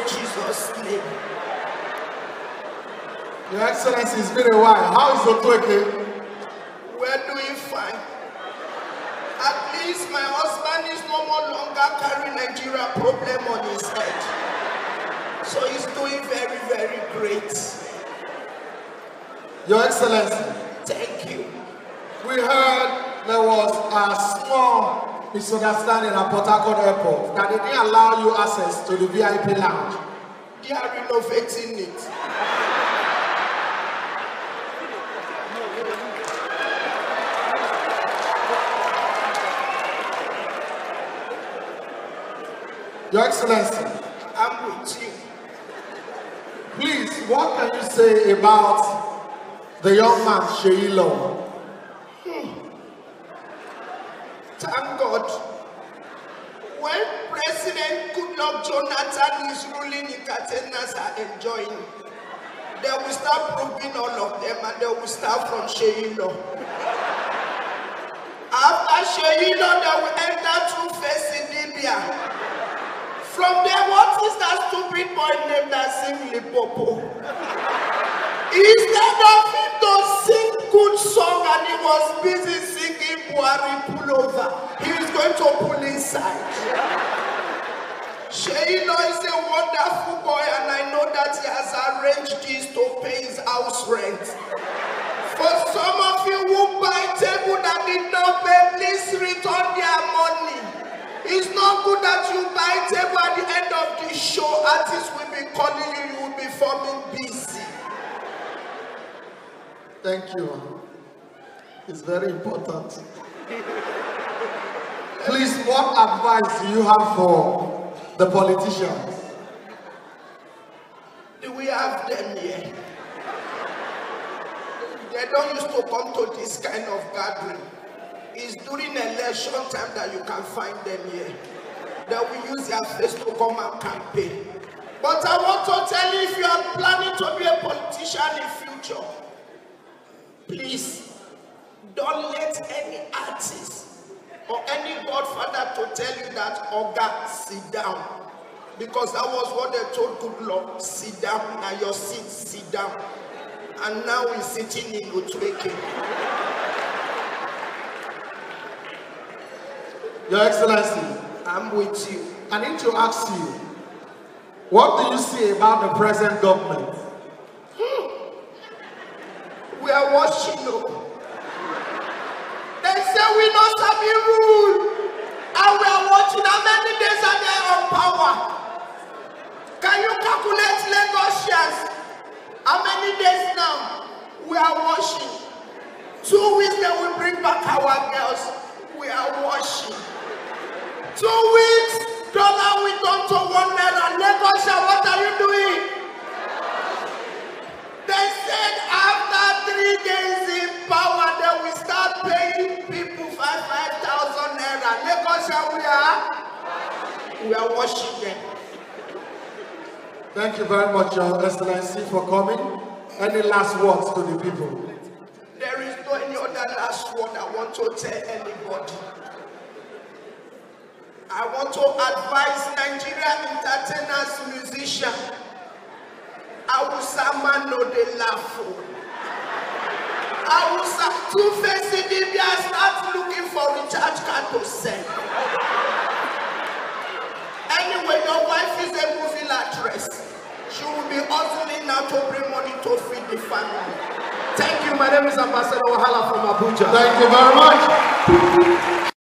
Jesus' name. Your Excellency, it's been a while. How is Otueke? We're doing fine. At least my husband is no more longer carrying Nigeria problem on his head. So he's doing very, very great. Your Excellency. Thank you. We heard there was a small misunderstanding at Port Harcourt Airport that they didn't allow you access to the VIP lounge. They are renovating it. Your Excellency, I'm with you. Please, what can you say about the young man, Seyi? Thank God. When President Goodluck Jonathan is ruling, Ikatenas are enjoying. They will start proving all of them and they will start from Seyi. After Seyi, they will enter through facing Libya. From there, what is that stupid boy named that sing Lipopo? Instead of him to sing good song and he was busy singing Buhari pullover, he is going to pull inside. Seyi is a wonderful boy and I know that he has arranged this to pay his house rent. For some of you who buy table that did not pay, please return their money. It's not good that you buy table at the end of the show. Artists will be calling you, you will be forming busy. Thank you. It's very important. Please, what advice do you have for the politicians? Do we have them here? They don't used to come to this kind of gathering. It's during election time that you can find them here. They will use their face to come and campaign. But I want to tell you, if you are planning to be a politician in future, please don't let any artist or any godfather to tell you that Oga, sit down. Because that was what they told Goodluck, sit down, now your seat, sit down. And now he's sitting in Otueke. Your Excellency, I'm with you. I need to ask you, what do you see about the present government? We are watching up. They say we know Sabi rule. And we are watching how many days are they on power. Can you calculate Lagosians? How many days now? We are watching. 2 weeks they will bring back our girls. We are watching. 2 weeks, dollar will turn to 1 naira. Lagosian, what are you doing? They said after 3 days in power, they will start paying people 5,000 naira. Lagosian, we are watching them. Thank you very much, Your Excellency, for coming. Any last words to the people? There is no any other last word I want to tell anybody. I want to advise Nigerian entertainers, musicians. Awusa man no de laugh. Awusa two-faced Libya start looking for recharge card to send. Anyway, your wife is a movie actress. She will be hustling now to bring money to feed the family. Thank you. My name is Ambassador Wahala from Abuja. Thank you very much.